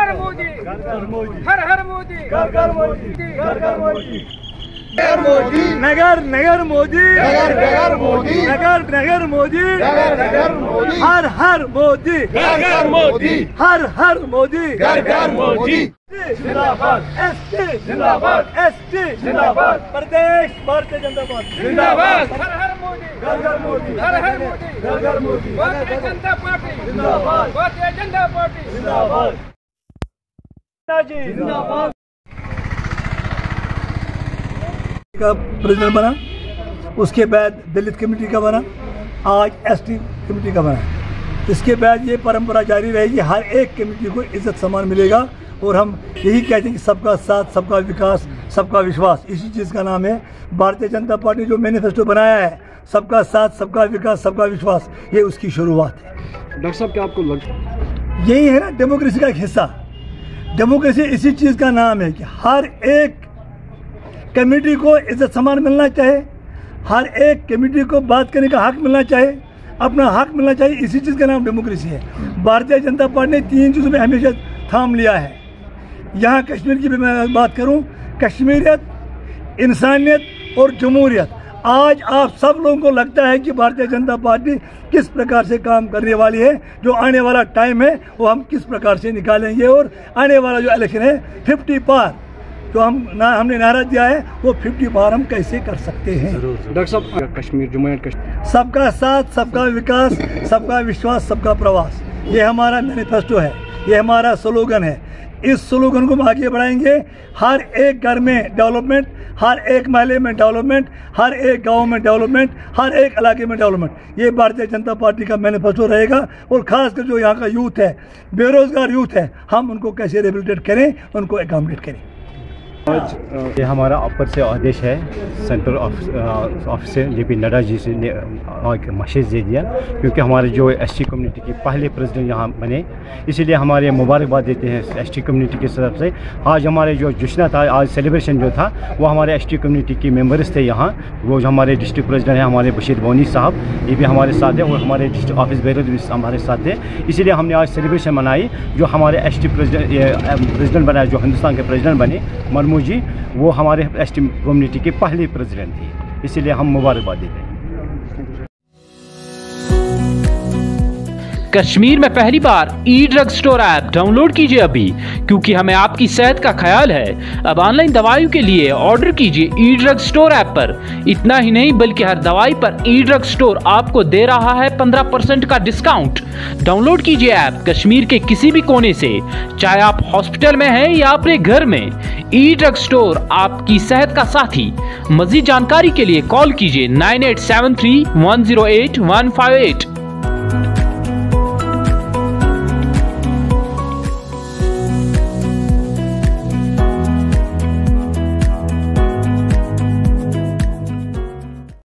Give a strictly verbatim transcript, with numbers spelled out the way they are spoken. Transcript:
घर मोदी, हर हर मोदी, घर घर मोदी, घर घर मोदी, नगर नगर मोदी, नगर नगर मोदी, नगर नगर मोदी, नगर नगर मोदी, हर हर मोदी, घर घर मोदी, हर हर मोदी, घर घर मोदी। जिंदाबाद एसटी, जिंदाबाद एसटी, जिंदाबाद प्रदेश भारतीय जनता पार्टी जिंदाबाद, हर हर मोदी, घर घर मोदी, हर हर मोदी, घर घर मोदी, भारतीय जनता पार्टी जिंदाबाद, भारतीय जनता पार्टी जिंदाबाद, जिंदाबाद। का प्रेसिडेंट बना, उसके बाद दलित कमेटी का बना, आज एसटी कमेटी का बना। इसके बाद ये परंपरा जारी रहेगी, हर एक कमेटी को इज्जत सम्मान मिलेगा। और हम यही कहते हैं कि सबका साथ, सबका विकास, सबका विश्वास, इसी चीज़ का नाम है भारतीय जनता पार्टी। जो मैनिफेस्टो बनाया है, सबका साथ, सबका विकास, सबका विश्वास, ये उसकी शुरुआत है। डॉक्टर साहब क्या आपको लग यही है ना डेमोक्रेसी का एक हिस्सा। डेमोक्रेसी इसी चीज़ का नाम है कि हर एक कमेटी को इज्जत सम्मान मिलना चाहिए, हर एक कमेटी को बात करने का हक मिलना चाहिए, अपना हक मिलना चाहिए। इसी चीज़ का नाम डेमोक्रेसी है। भारतीय जनता पार्टी ने तीन चीज़ों में हमेशा थाम लिया है। यहाँ कश्मीर की भी मैं बात करूँ, कश्मीरियत, इंसानियत और जमहूरियत। आज आप सब लोगों को लगता है कि भारतीय जनता पार्टी किस प्रकार से काम करने वाली है। जो आने वाला टाइम है वो हम किस प्रकार से निकालेंगे, और आने वाला जो इलेक्शन है फिफ्टी पार जो हम ना हमने नारा दिया है वो फिफ्टी पार हम कैसे कर सकते हैं। डॉक्टर साहब कश्मीर जम्मू एंड कश्मीर, सबका साथ, सबका विकास, सबका विश्वास, सबका प्रवास, ये हमारा मैनिफेस्टो है, ये हमारा स्लोगन है। इस स्लोगन को हम आगे बढ़ाएंगे। हर एक घर में डेवलपमेंट, हर एक महल्ले में डेवलपमेंट, हर एक गांव में डेवलपमेंट, हर एक इलाके में डेवलपमेंट, ये भारतीय जनता पार्टी का मैनिफेस्टो रहेगा। और खासकर जो यहाँ का यूथ है, बेरोजगार यूथ है, हम उनको कैसे रिहेबिलिटेट करें, उनको एकोमोडेट करें। ये हमारा ऊपर से आदेश है, सेंट्रल ऑफिस से जे पी नड्डा जी से ने एक मैसेज दे दिया, क्योंकि हमारे जो एसटी कम्युनिटी के पहले प्रेसिडेंट यहाँ बने, इसीलिए हमारे मुबारकबाद देते हैं एसटी कम्युनिटी की तरफ से। आज हमारे जो जश्न था, आज सेलिब्रेशन जो था, वो हमारे एसटी कम्युनिटी के मेंबर्स थे यहाँ। वो जो हमारे डिस्ट्रिक्ट प्रेसिडेंट हैं हमारे बशीर बोनी साहब, ये भी हमारे साथ हैं, और हमारे डिस्ट्रिक्ट ऑफिस बेरर भी हमारे साथ थे। इसीलिए हमने आज सेलिब्रेशन मनाई। जो हमारे एसटी प्रेसिडेंट प्रेसिडेंट बनाए, जो हिंदुस्तान के प्रेसिडेंट बने मरमू जी, वो हमारे एसटी कम्युनिटी के पहले प्रेसिडेंट थे, इसीलिए हम मुबारकबाद देते हैं। कश्मीर में पहली बार e drug store app download कीजिए अभी, क्योंकि हमें आपकी सेहत का ख्याल है। अब ऑनलाइन दवाइयों के लिए ऑर्डर कीजिए ई ड्रग स्टोर ऐप पर। इतना ही नहीं, बल्कि हर दवाई पर ई ड्रग स्टोर आपको दे रहा है पंद्रह परसेंट का डिस्काउंट। डाउनलोड कीजिए ऐप कश्मीर के किसी भी कोने से, चाहे आप हॉस्पिटल में हैं या अपने घर में। ई ड्रग स्टोर आपकी सेहत का साथी। मजीद जानकारी के लिए कॉल कीजिए nine eight seven three one zero eight one five eight.